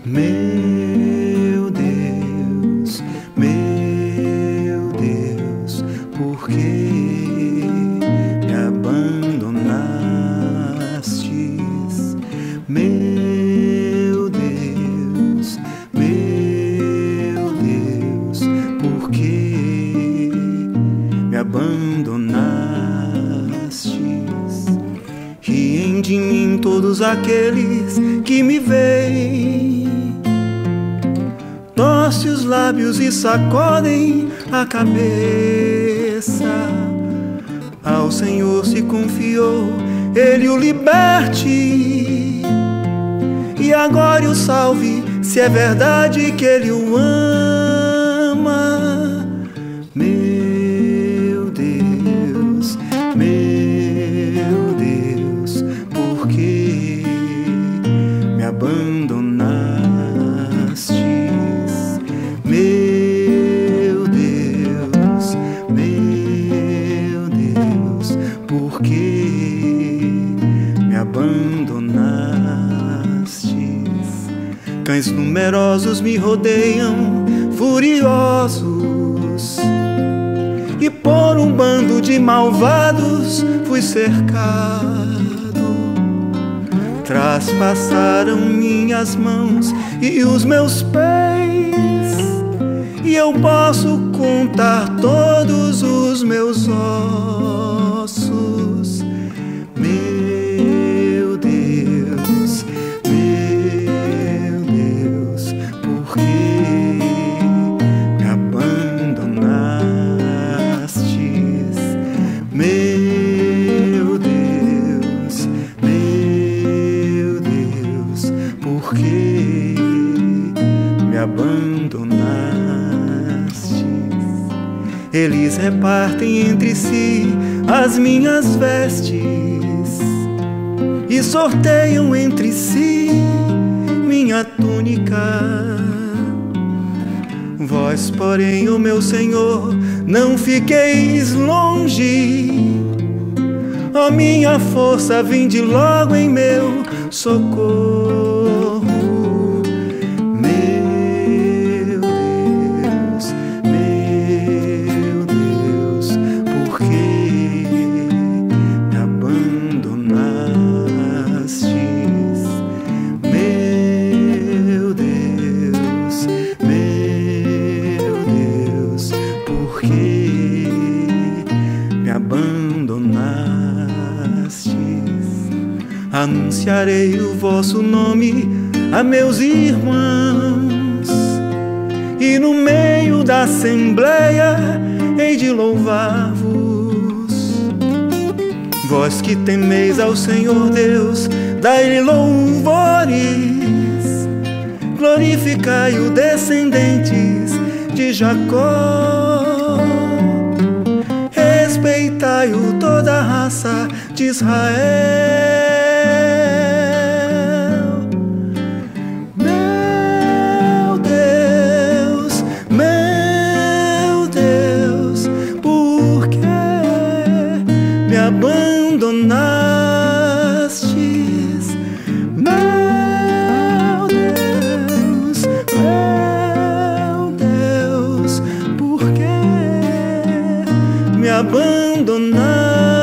Meu Deus, por que me abandonastes? Meu Deus, por que me abandonastes? Riem de mim todos aqueles que me veem, torce os lábios e sacodem a cabeça. Ao Senhor se confiou, Ele o liberte, e agora o salve, se é verdade que Ele o ama. Meu Deus, por que me abandonastes? Meu Deus, por que me abandonastes? Cães numerosos me rodeiam, furiosos, e por um bando de malvados fui cercado. Traspassaram minhas mãos e os meus pés, e eu posso contar todos os meus ossos. Meu Deus, por que me abandonastes? Meu Deus, por que me abandonastes? Eles repartem entre si as minhas vestes e sorteiam entre si minha túnica. Vós, porém, ó meu Senhor, não fiqueis longe. Ó minha força, vinde logo em meu socorro. Meu Deus, por que me abandonastes? Meu Deus, por que me abandonastes? Anunciarei o vosso nome a meus irmãos, e no meio da assembleia hei de louvar-vos. Vós que temeis ao Senhor Deus, dai-lhe louvores, glorificai-o, descendentes de Jacó. Respeitai-o, toda a raça de Israel. Por que me abandonastes? Meu Deus, por que me abandonaste?